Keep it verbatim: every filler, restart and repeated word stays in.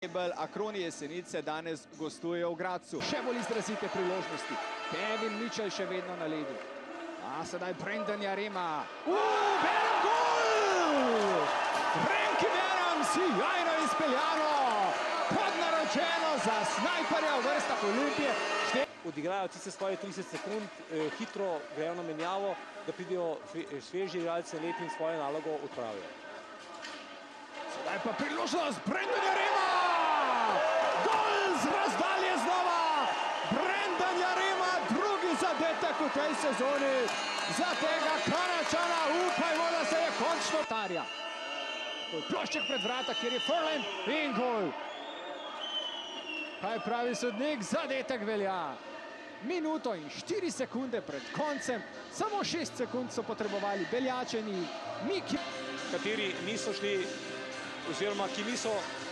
Akroni Jesenice danes gostujejo v Gradcu. Še bolj izrazite priložnosti. Kevin Mitchell še vedno na ledu. A sedaj Brendan Jarema. Uuu, Beram gol! Frankie Beram si jajno izpeljano. Podnaročeno za snajperja v vrstah Olimpije. Odigrajo tiste svoje trideset sekund, eh, hitro grejo na menjavo, da pridejo sveži igralci leti in svojo nalogo odpravijo. Sedaj pa priložnost Brendan Jarema! Gol z razdalje znova! Brendan Jarema, drugi zadetek v tej sezoni. Za tega Kanačana upajmo, da se je končno tarja. Plošček pred vrata, kjer je Furlan in gol. Kaj pravi sodnik? Zadetek velja. Minuto in štiri sekunde pred koncem, samo šest sekund so potrebovali Beljačani, Miki. Kateri niso šli, oziroma ki niso